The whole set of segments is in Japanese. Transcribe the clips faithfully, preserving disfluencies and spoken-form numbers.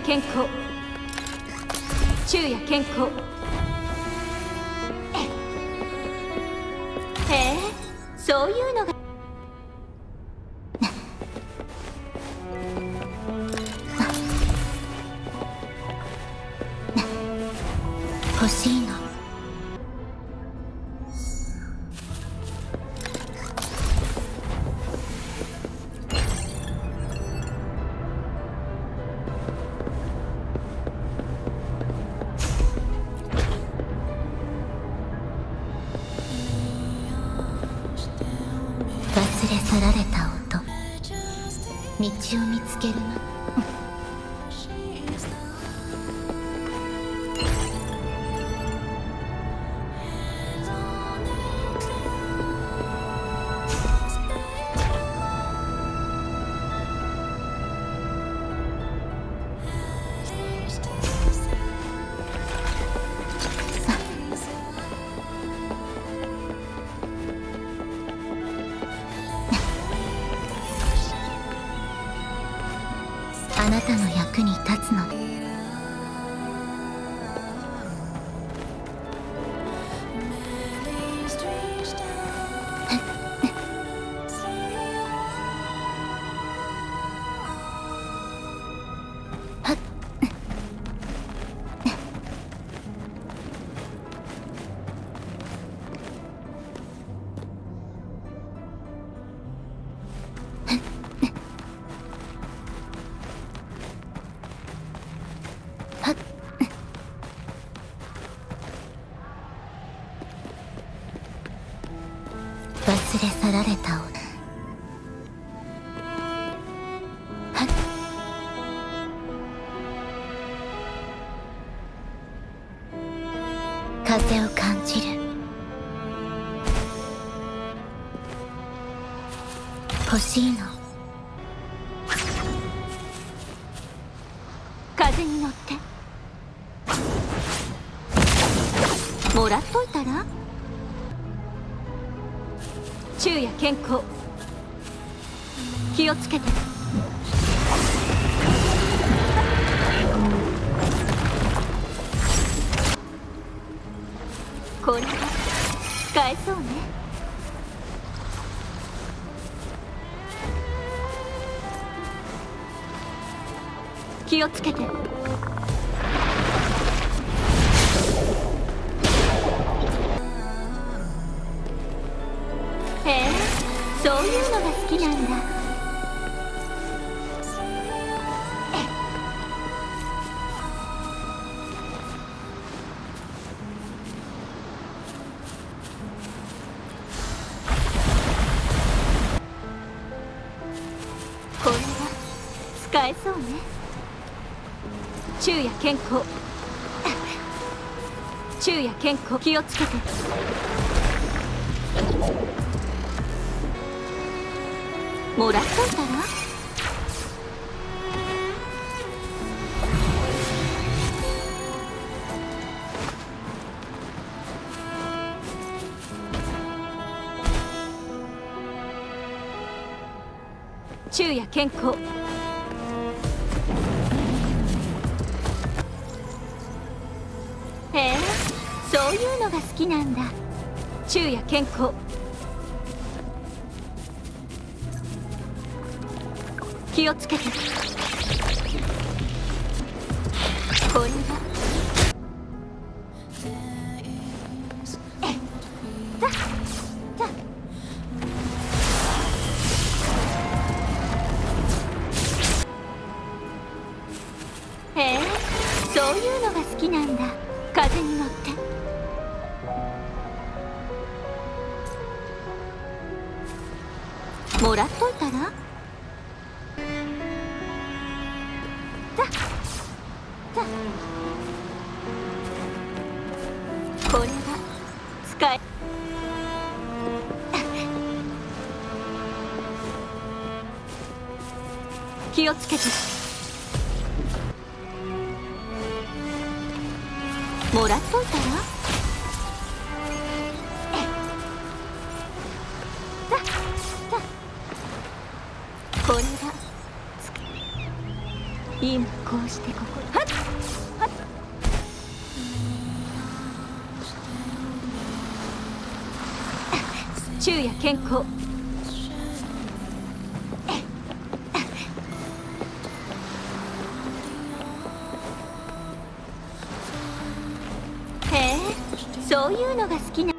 健康、昼夜健康。へえ、そういうのが欲しいの。忘れ去られた音、道を見つけるの。あなたの役に立つの。忘れ去られた音。風を感じる。欲しいの。 風に乗ってもらっといたら。昼夜健康、気をつけて。これは使えそうね。気をつけて。へえ、そういうのが好きなんだ。これは使えそうね。昼夜健康、昼夜健康、気をつけて。もらっといたら。昼夜健康、へえ、そういうのが好きなんだ。昼夜健康、気をつけて。これはえったったへえ、そういうのが好きなんだ。風に乗ってもらっといたら。これは使え。気をつけて。もらっといたら。これは今こうしてここはっはっ昼夜健康。へえ、そういうのが好きな。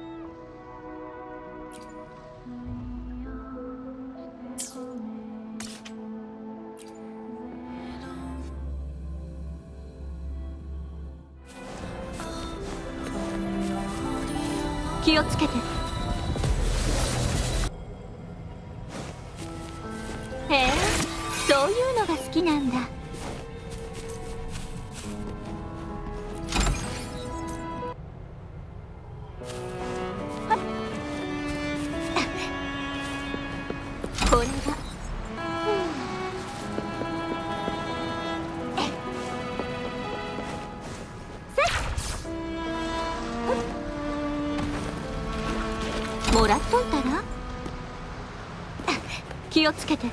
気をつけて。へえ、そういうのが好きなんだ。はっこれが、もらっといたら。気をつけて。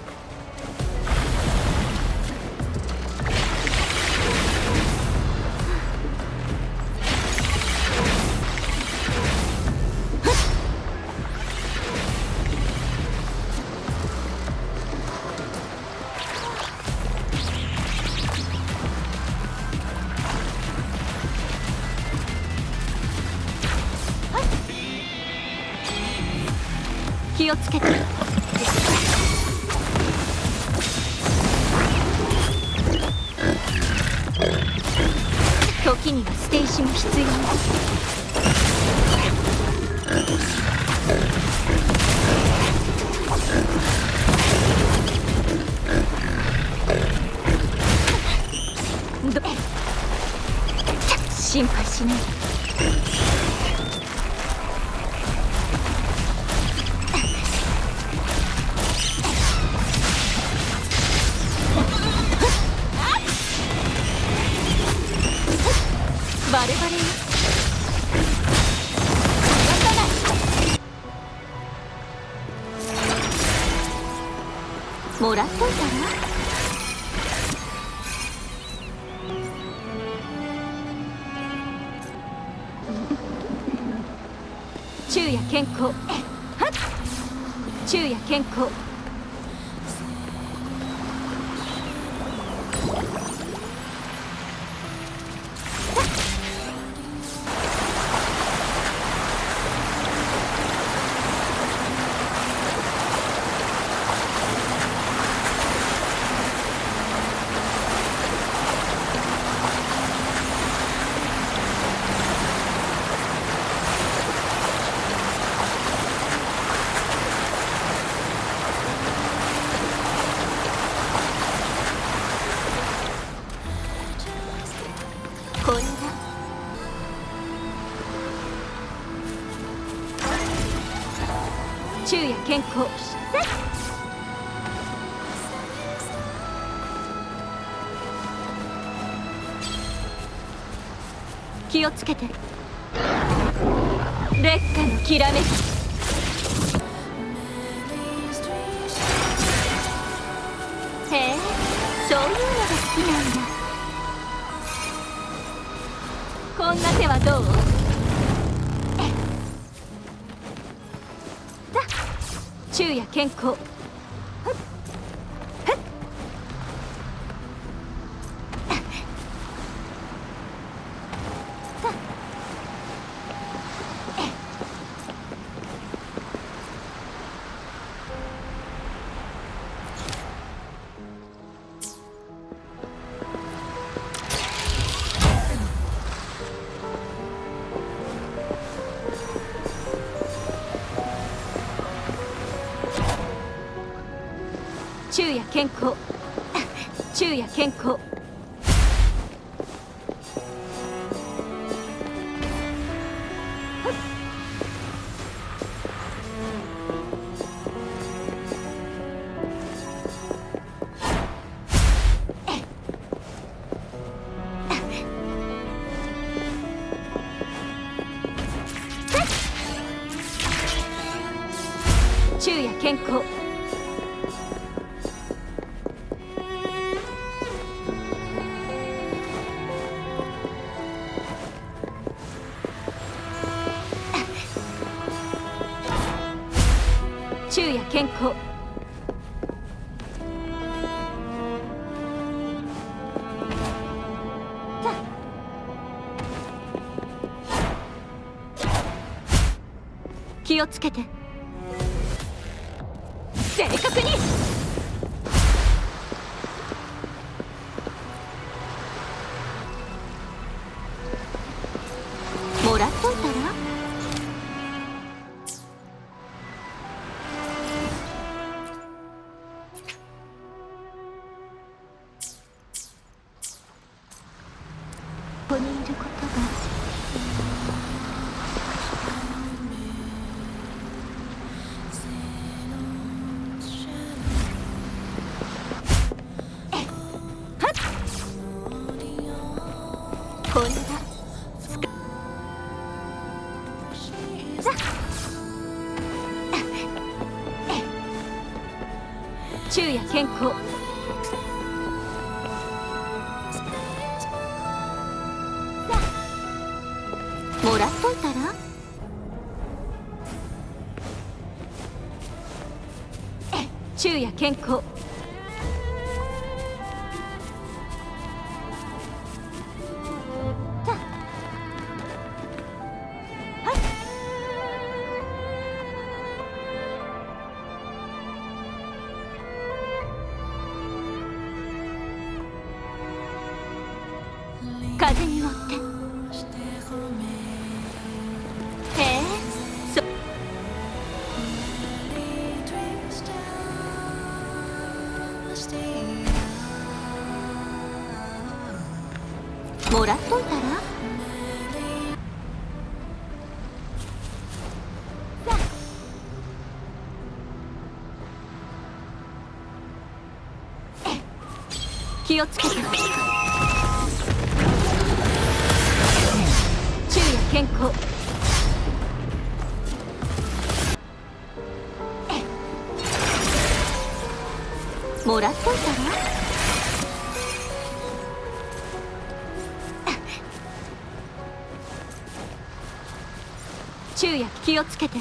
気をつけて。時には捨て石も必要。ど心配しない。バレバレよ。もらっといたら。昼夜健康。はっ昼夜健康。これだ。昼夜健康。気をつけて。烈火のきらめき。へえ、そういうのが好きなんだ。こんな手はどう？だ、昼夜健康。昼夜健康。昼夜健康。昼夜健康。 昼夜健康。気をつけて。正確に。もらっといたら。ここにいることがこれだ。昼夜健康。もらっといたら。昼夜健康。風に乗って。へえ、そもらっといたら。気をつけて。昼夜健康。もらっといたら。昼夜気をつけて。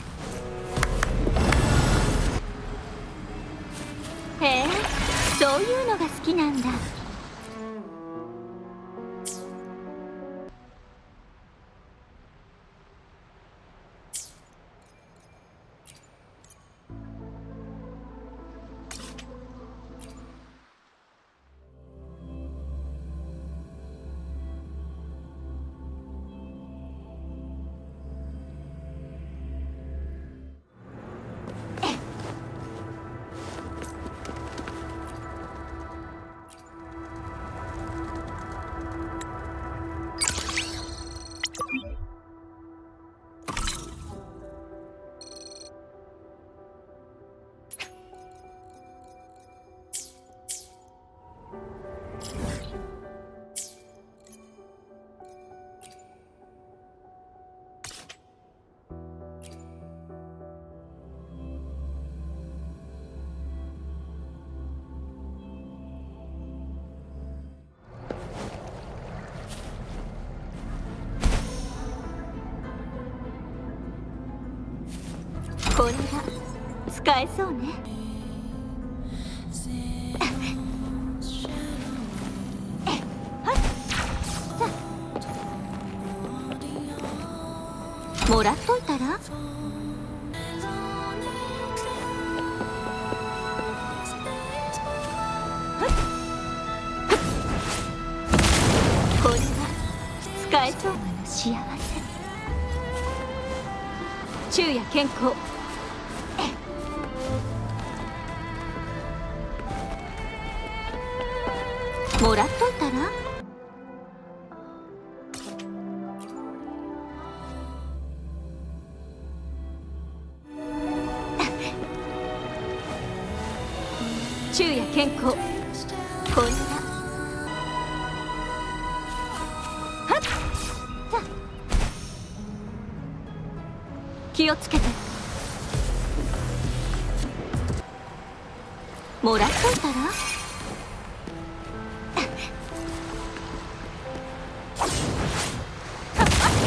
へえ、そういうのが好きなんだ。これが使えそうね。もらっといたら。これが使えそうなの幸せ。昼夜健康。もらっといたら。昼夜健康。これだ。はっ、気をつけて。もらっといたら。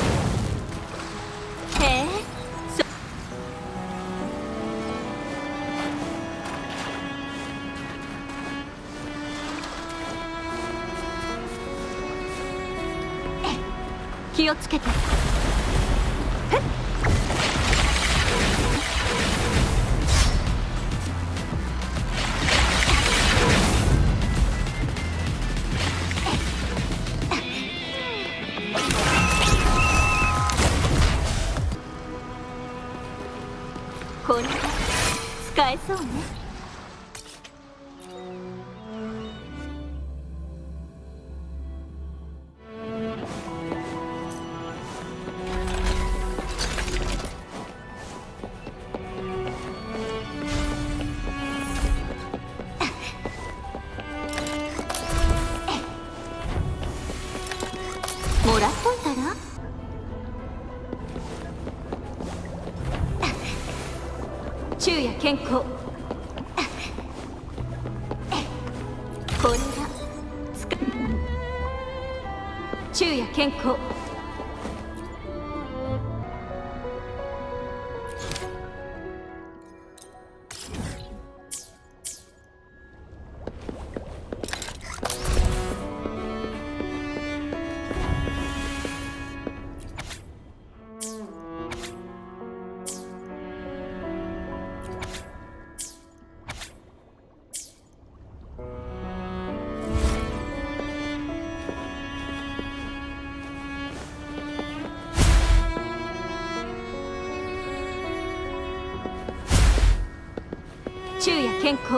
へえ、そ気をつけて。これが使えそうね。もらっといたら。昼夜健康。これがつか昼夜健康。昼夜健康。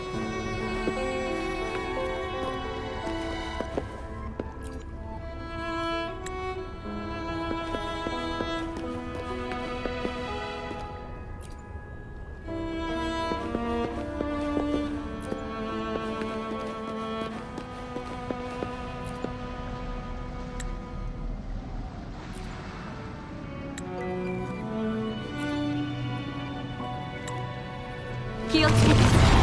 気をつけて。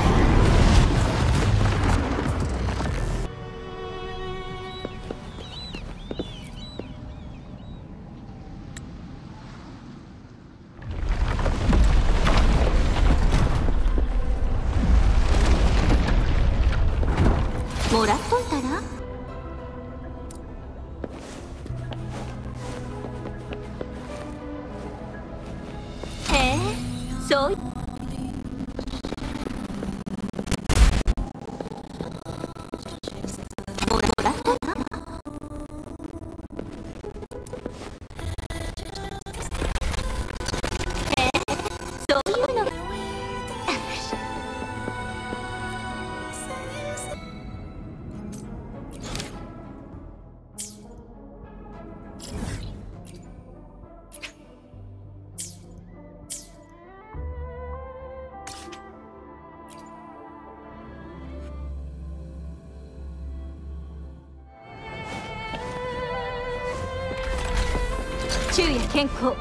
もらっといたら。へえ、そうい昼夜健康。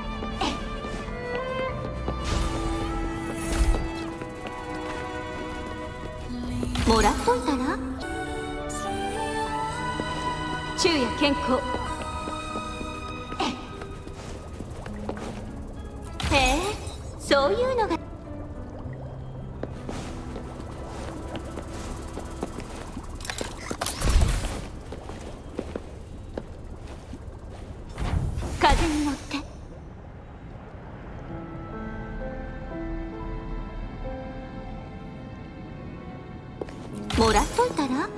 もらっといたら。昼夜健康。へえ、そういうのが。風に乗って。もらっといたら。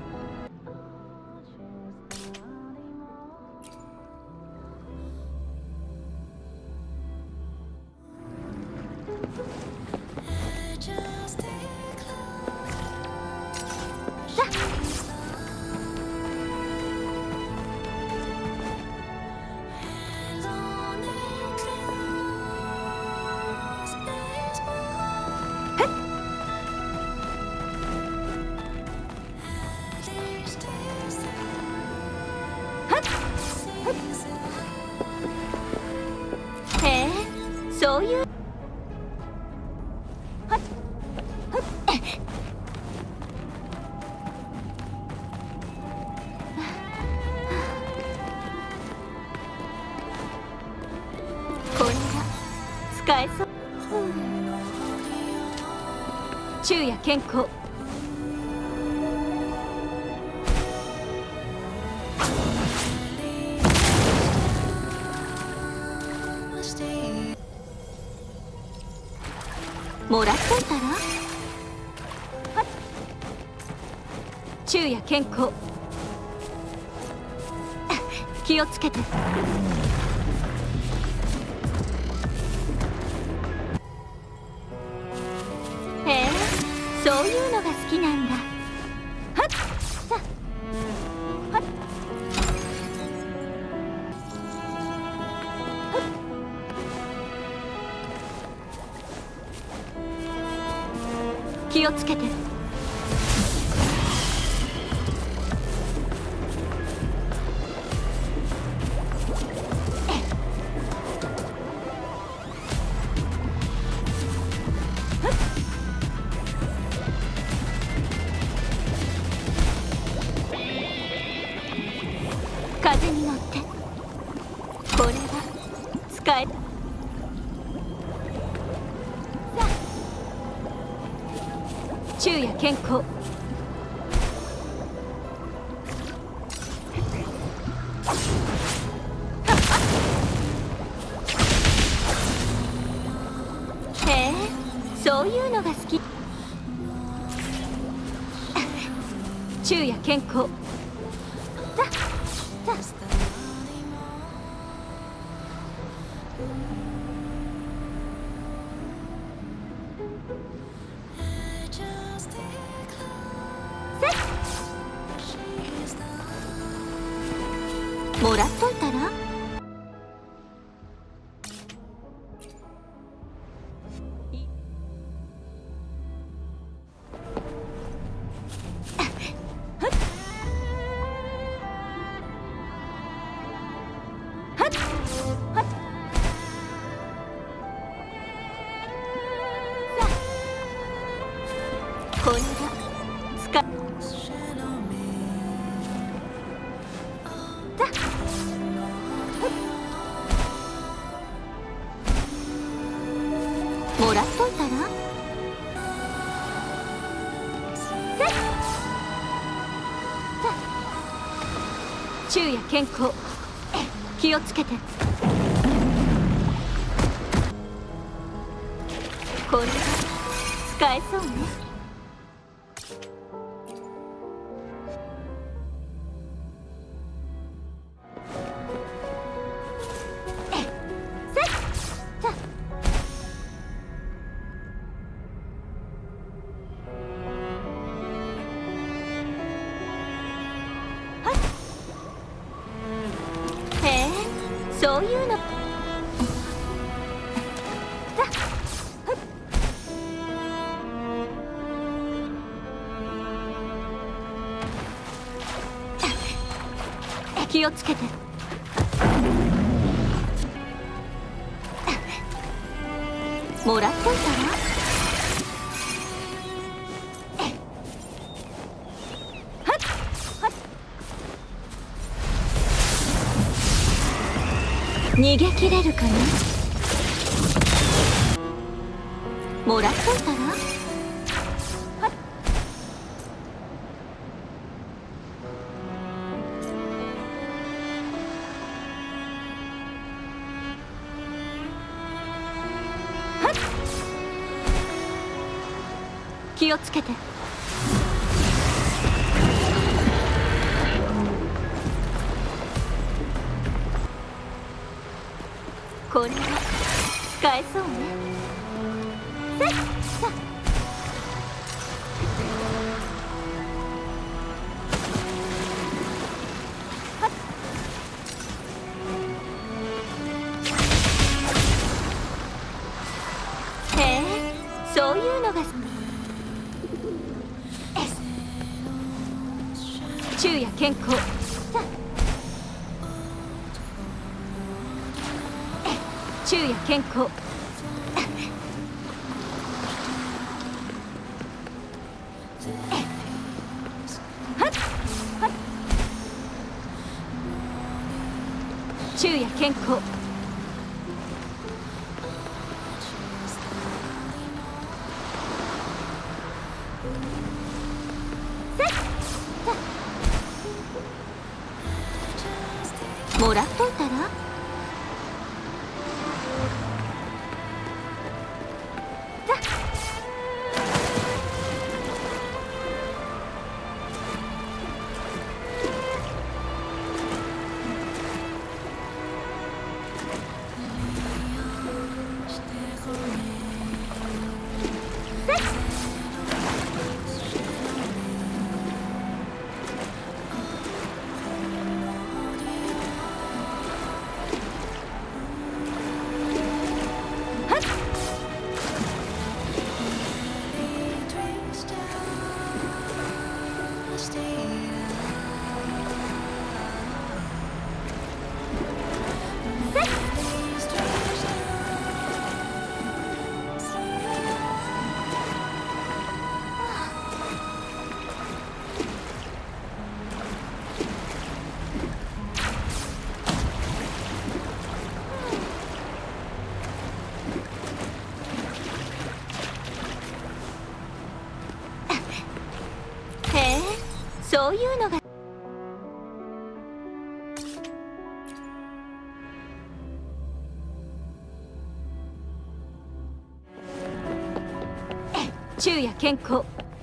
へえ、そういう。はっはっこれが使えそう。昼夜健康。 もらっといたら。昼夜健康気をつけて。へえ、そういうのが好きなんだ。はっさはっ気をつけて。風に乗ってこれは使え。さあ昼夜健康へえ、そういうのが好き。昼夜健康さあさあもらっといたら。これが使っもらっといたら。昼夜健康気をつけて。これが使えそうね。そういうの。気をつけて。もらっといたら。逃げ切れるかな。もらっといたら。気をつけて。これは使えそうね。さっさっへえ、そういうのが昼夜健康。さ昼夜健康昼夜健康もらっといたら。さそういうのが昼夜健康。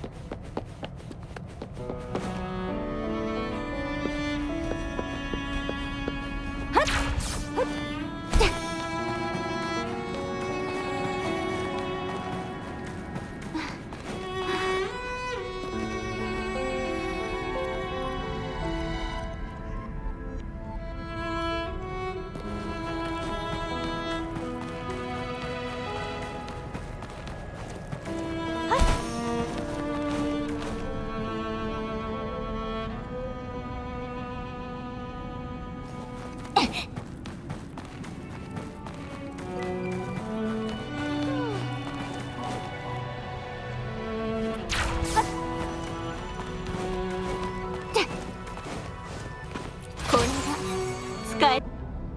これが使え。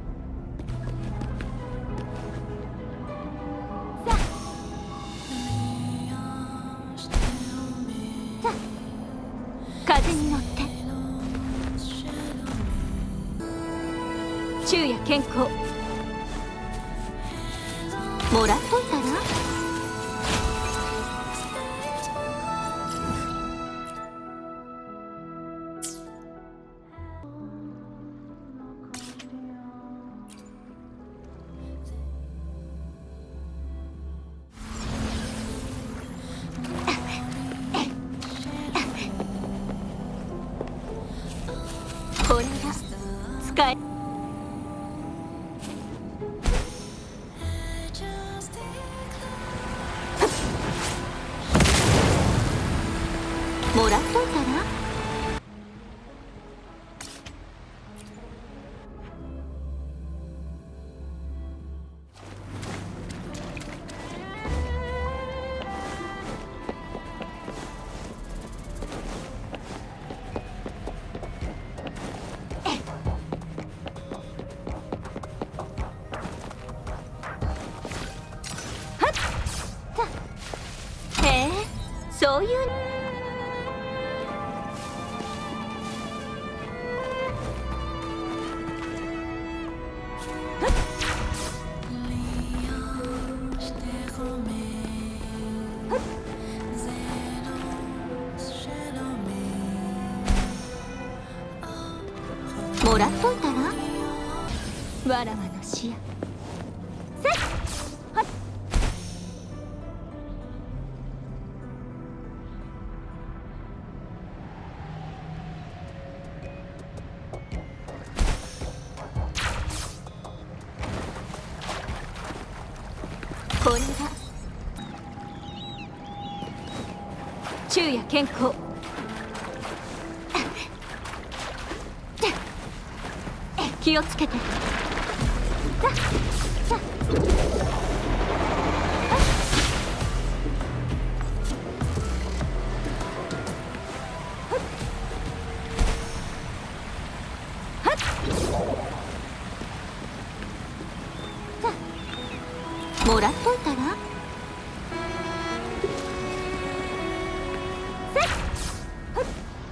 さあさあ風に乗って昼夜健康。もらっといたら。これが使え。もらっといたら。へえ、そういう。もらっといたら。わらわの視野。せっはっ。これが昼夜健康。気をつけて。ささもらっといたら。せっふっ。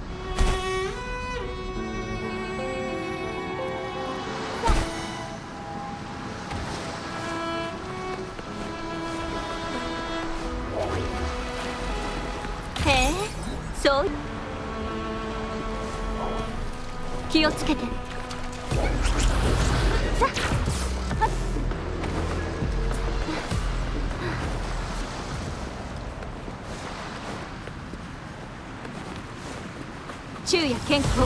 へえ、そう。気をつけて。さっ昼夜健康。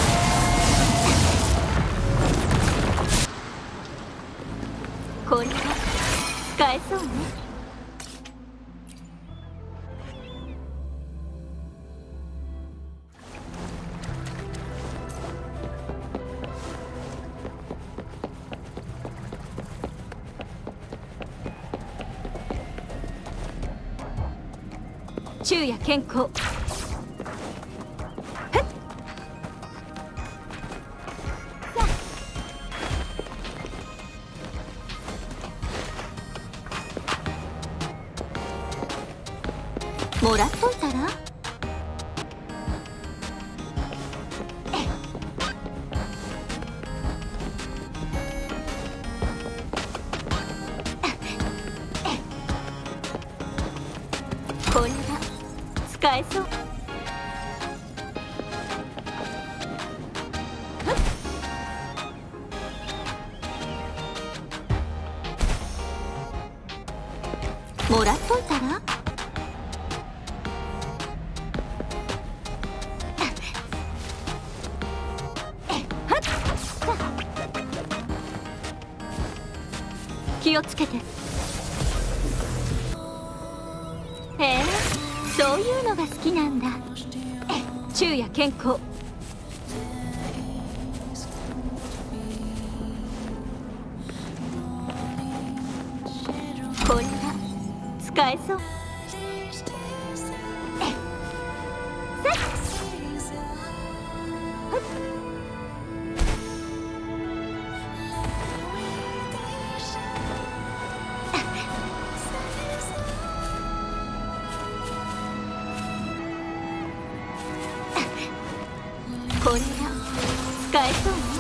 これが使えそうね。昼夜健康。もらっといたら。 使えそう。もらっといたら。気をつけて。へえ、そういうのが好きなんだ。昼夜健康。これが使えそう。これが使えそうね。